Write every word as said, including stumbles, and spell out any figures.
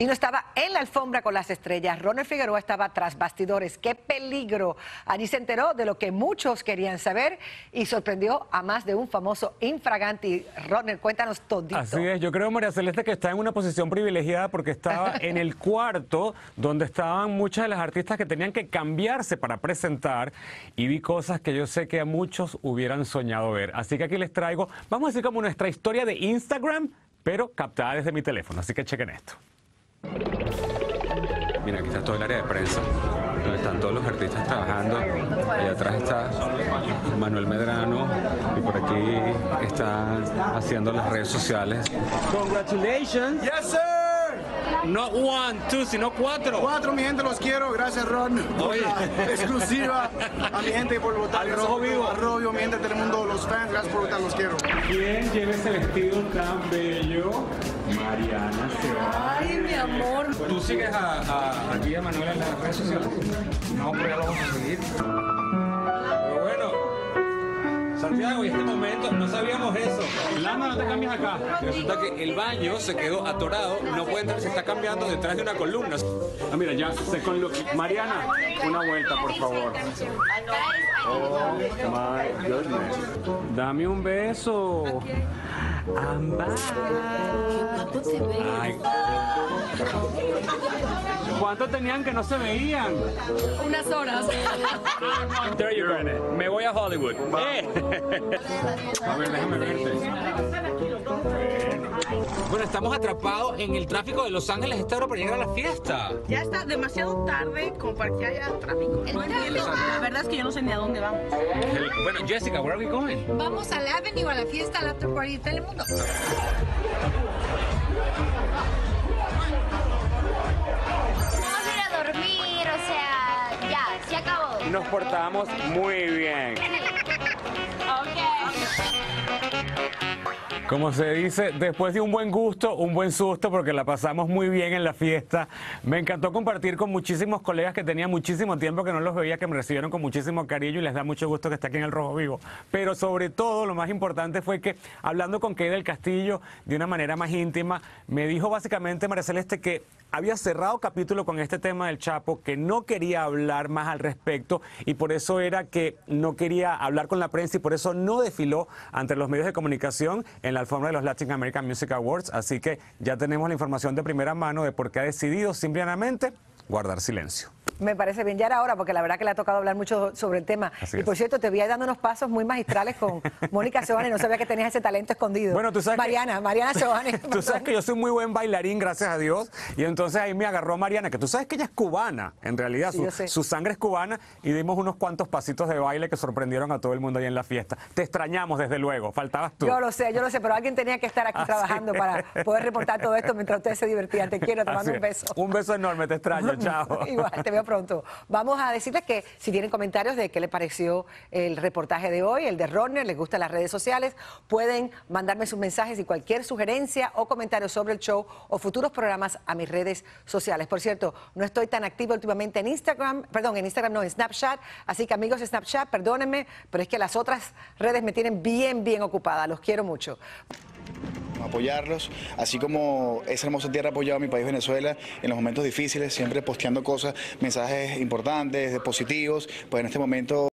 Y no estaba en la alfombra con las estrellas. Ronald Figueroa estaba tras bastidores. ¡Qué peligro! Allí se enteró de lo que muchos querían saber y sorprendió a más de un famoso infraganti. Ronald, cuéntanos todito. Así es, yo creo, María Celeste, que está en una posición privilegiada porque estaba en el cuarto donde estaban muchas de las artistas que tenían que cambiarse para presentar y vi cosas que yo sé que a muchos hubieran soñado ver. Así que aquí les traigo, vamos a decir como nuestra historia de Instagram, pero captada desde mi teléfono. Así que chequen esto. Mira, aquí está todo el área de prensa, donde están todos los artistas trabajando. Allá atrás está Manuel Medrano y por aquí están haciendo las redes sociales. Congratulations. Yes, sir. No one, two, sino cuatro. Cuatro, mi gente, los quiero. Gracias, Ron. Por la exclusiva. A mi gente por votar. Al Rojo Vivo. Al Rojo Vivo, mi gente, Telemundo, los fans. Gracias por votar, los quiero. ¿Quién lleva ese vestido tan bello? Mariana Seoane. Ay, mi amor. ¿Tú sigues a, a, aquí a Manuel en las redes sociales? No, pero ya lo vamos a seguir. Pero bueno, Santiago, y este momento, no sabíamos eso. Lama, no te cambies acá. Resulta que el baño se quedó atorado, no puede entrar, se está cambiando detrás de una columna. Ah, mira, ya se con Mariana, una vuelta, por favor. Oh, my goodness. Dame un beso. Amba. Qué guapo te ves. Ay. ¿Cuánto tenían que no se veían? Unas horas. There you go. Me voy a Hollywood. Eh. A ver, déjame verte. Bueno, estamos atrapados en el tráfico de Los Ángeles esta hora para llegar a la fiesta. Ya está demasiado tarde como para que haya tráfico. No entiendo. La verdad es que yo no sé ni a dónde vamos. El- bueno, Jessica, where are we going? Vamos al Avenue, a la fiesta, al after party de Telemundo. Vamos a ir a dormir, o sea, ya, se acabó. Nos portamos muy bien. Como se dice, después de un buen gusto, un buen susto, porque la pasamos muy bien en la fiesta. Me encantó compartir con muchísimos colegas que tenía muchísimo tiempo que no los veía, que me recibieron con muchísimo cariño y les da mucho gusto que esté aquí en el Rojo Vivo. Pero sobre todo, lo más importante fue que, hablando con Kay del Castillo de una manera más íntima, me dijo básicamente, María Celeste, que había cerrado capítulo con este tema del Chapo, que no quería hablar más al respecto y por eso era que no quería hablar con la prensa y por eso no desfiló ante los medios de comunicación en la alfombra de los Latin American Music Awards. Así que ya tenemos la información de primera mano de por qué ha decidido simplemente guardar silencio. Me parece bien, ya era hora, porque la verdad que le ha tocado hablar mucho sobre el tema. Así y por es. cierto, te vi ahí dando unos pasos muy magistrales con Mónica Seoane, no sabía que tenías ese talento escondido. Bueno, tú sabes que- Mariana, Mariana Seoane. Tú sabes que yo soy muy buen bailarín, gracias a Dios, y entonces ahí me agarró Mariana, que tú sabes que ella es cubana, en realidad, Sí, su, yo sé. su sangre es cubana, y dimos unos cuantos pasitos de baile que sorprendieron a todo el mundo ahí en la fiesta. Te extrañamos, desde luego, faltabas tú. Yo lo sé, yo lo sé, pero alguien tenía que estar aquí Así trabajando es. para poder reportar todo esto mientras ustedes se divertían. Te quiero, te Así mando un es. beso. Un beso enorme, te extraño, chao. Igual, te veo pronto. Vamos a decirles que si tienen comentarios de qué les pareció el reportaje de hoy, el de Ronald, les gustan las redes sociales, pueden mandarme sus mensajes y cualquier sugerencia o comentario sobre el show o futuros programas a mis redes sociales. Por cierto, no estoy tan activa últimamente en Instagram, perdón, en Instagram no, en Snapchat, así que amigos de Snapchat, perdónenme, pero es que las otras redes me tienen bien, bien ocupada. Los quiero mucho. Apoyarlos, así como esa hermosa tierra ha apoyado a mi país Venezuela en los momentos difíciles, siempre posteando cosas, mensajes importantes, positivos, pues en este momento